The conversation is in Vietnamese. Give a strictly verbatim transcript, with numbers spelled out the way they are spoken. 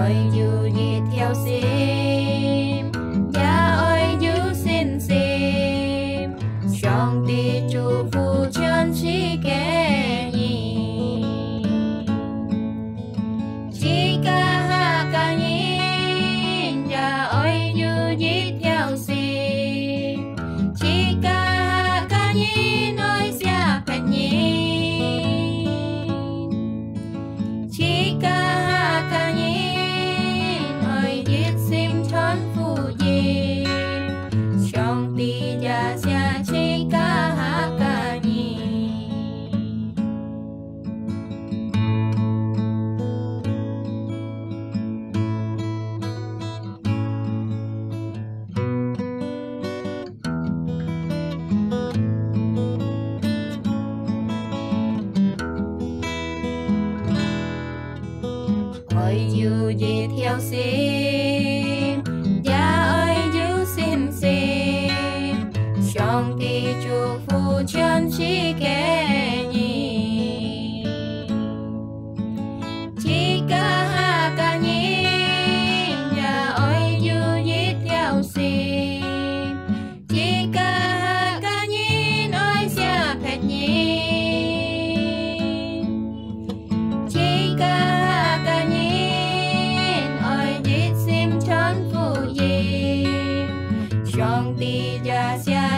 ôi dù gì theo sim ya ôi dù xin sim trong ti chu phu chân chi kẻ nhỉ chỉ ca ha ca nhìn ya ôi dù gì theo sim chỉ ca ha ca nhìn ôi xa phật nhìn chỉ ca ha ca nhìn ôi giết sim thon phu gì trong ti ya xa chỉ ca ha ca nhìn ôi dù gì theo sim ya ôi dù xin sim trong ti chu phu chân chi kẻ nhỉ chỉ ca ha ca nhìn ya ôi dù gì theo sim chỉ ca ha ca nhìn ôi xa phật nhìn chỉ ca ha ca nhìn ôi giết sim thon phu gì trong ti ya xa